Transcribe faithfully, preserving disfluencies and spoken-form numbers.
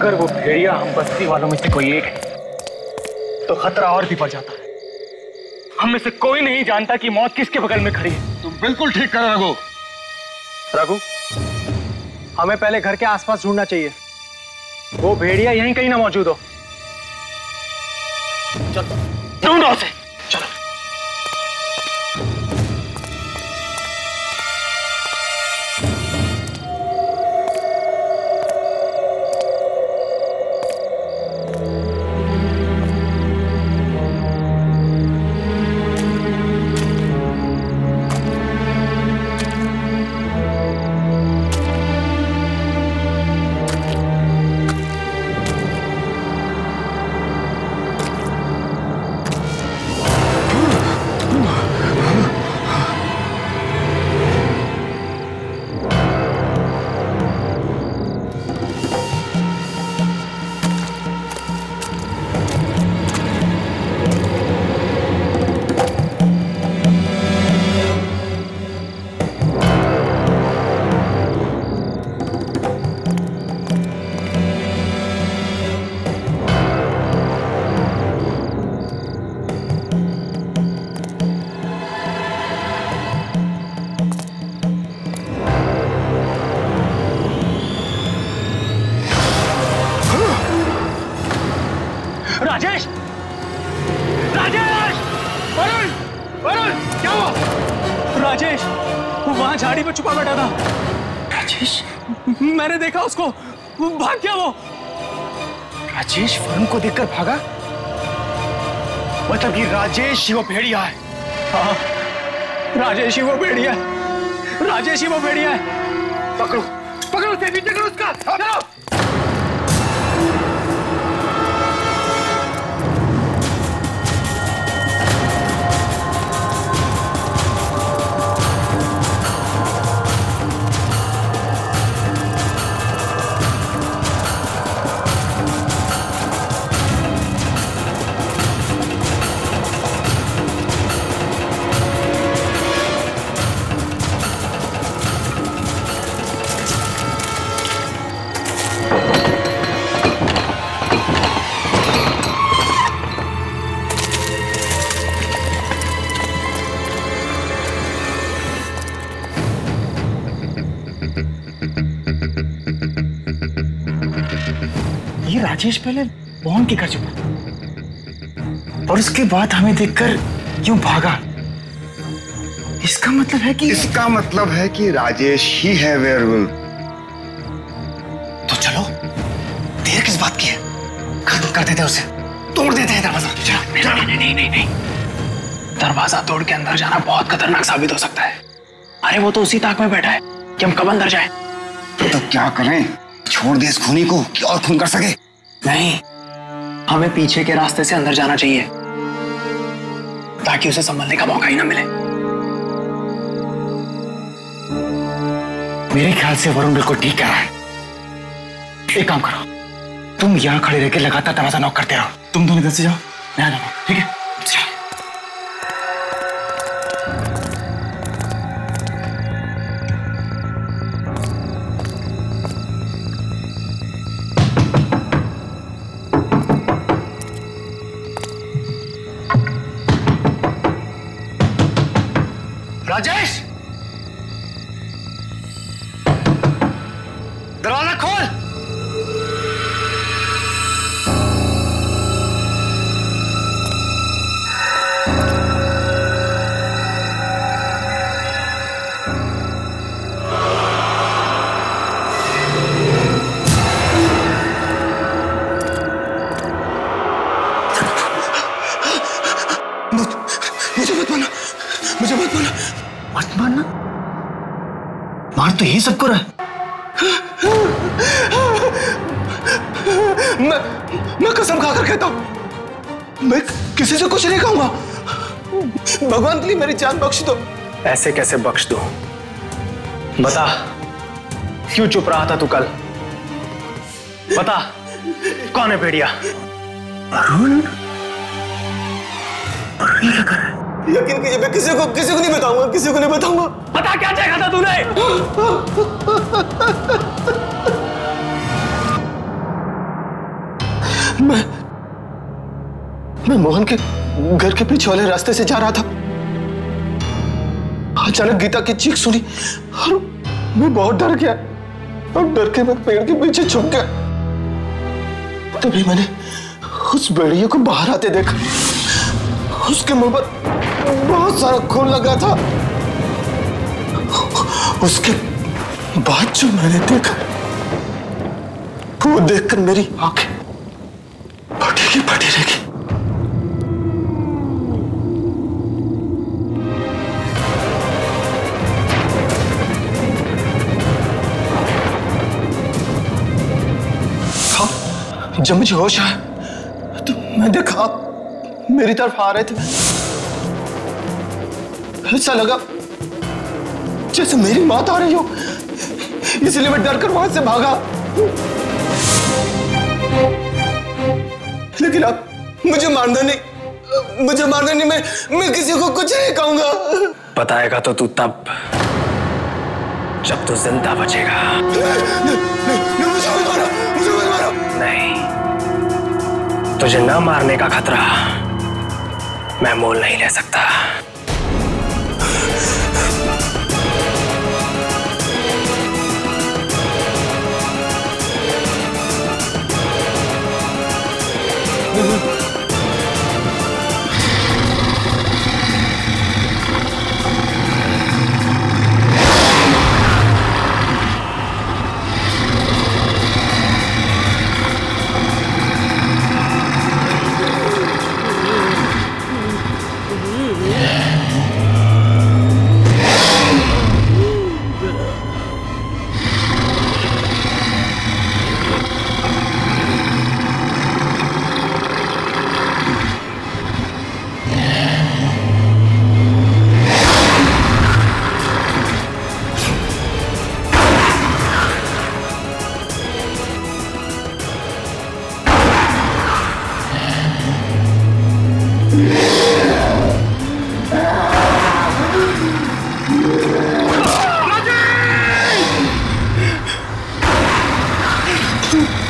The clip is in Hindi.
अगर वो भेड़िया हम बस्ती वालों में से कोई एक है तो खतरा और भी बढ़ जाता है। हम में से कोई नहीं जानता कि मौत किसके बगल में खड़ी है। तुम बिल्कुल ठीक कर रघु। रघु, हमें पहले घर के आसपास ढूंढना चाहिए। वो भेड़िया यहीं कहीं ना मौजूद हो। चलो ढूंढो उसे। चलो। राजेश! राजेश! वरुण! वरुण! क्या हुआ? राजेश! वो वहां झाड़ी में छुपा बैठा था। राजेश? मैंने देखा उसको। वो भाग गया वो। राजेश वरुण को देखकर भागा? मतलब कि राजेश ही वो भेड़िया है। हाँ, राजेश ही वो भेड़िया है। राजेश ही वो भेड़िया है। पकड़ो, पकड़ो उसे, पीछे करो उसका। चलो। राजेश पहले मोहन के घर छुपा और उसके बाद हमें देखकर क्यों भागा? इसका मतलब है कि इसका मतलब है कि राजेश ही है वेयरवुल्फ। तो चलो, देर किस बात की है? खत्म कर देते उसे, तोड़ देते हैं दरवाजा। चलो। नहीं, नहीं, नहीं, नहीं, दरवाजा तोड़ के अंदर जाना बहुत खतरनाक साबित हो सकता है। अरे वो तो उसी ताक में बैठा है कि हम कब अंदर जाएं। तो क्या करें? छोड़ दे इस खूनी को कि और खून कर सके? नहीं, हमें पीछे के रास्ते से अंदर जाना चाहिए ताकि उसे संभलने का मौका ही ना मिले। मेरे ख्याल से वरुण बिल्कुल ठीक कह रहा है। एक काम करो, तुम यहां खड़े रहकर लगातार दरवाजा नॉक करते रहो। तुम दोनों इधर से जाओ, मैं आ जाऊंगा, ठीक है? राजेश, दरवाजा खोल। मुझे मत मारना, मुझे मत मारना। मत मारना? मार तो यही सबको रहा है। मैं मैं कसम खाकर कहता हूं, मैं किसी से कुछ नहीं कहूंगा। भगवान के लिए मेरी जान बख्श दो। ऐसे कैसे बख्श दो? बता, क्यों चुप रहा था तू कल? बता, कौन है भेड़िया? अरुण? अरुण क्या कर रहा है? यकीन कीजिए, मैं किसी को किसी को नहीं बताऊंगा, किसी को नहीं बताऊंगा। बता, क्या चाहा था तूने? मैं मैं मोहन के घर के पीछे वाले रास्ते से जा रहा था। अचानक गीता की चीख सुनी और मैं बहुत डर गया और डर के मैं पेड़ के पीछे छुप गया। तभी मैंने उस भेड़िए को बाहर आते देखा। उसके मुंह पर बहुत सारा खून लगा था। उसके बाद जो मैंने देखा वो देखकर मेरी आंखें फटी की फटी रह गई। जब मुझे होश आया तो मैं देखा मेरी तरफ आ रहे थे। ऐसा लगा जैसे मेरी मौत आ रही हो, इसलिए मैं डर कर वहां से भागा। लेकिन अब मुझे मारना नहीं, मुझे मारना नहीं। मैं मैं किसी को कुछ नहीं कहूंगा। बताएगा तो तू तब जब तू जिंदा बचेगा। मुझे मत मारो, मुझे मत मारो। नहीं, तुझे ना मारने का खतरा मैं मोल नहीं ले सकता। Two.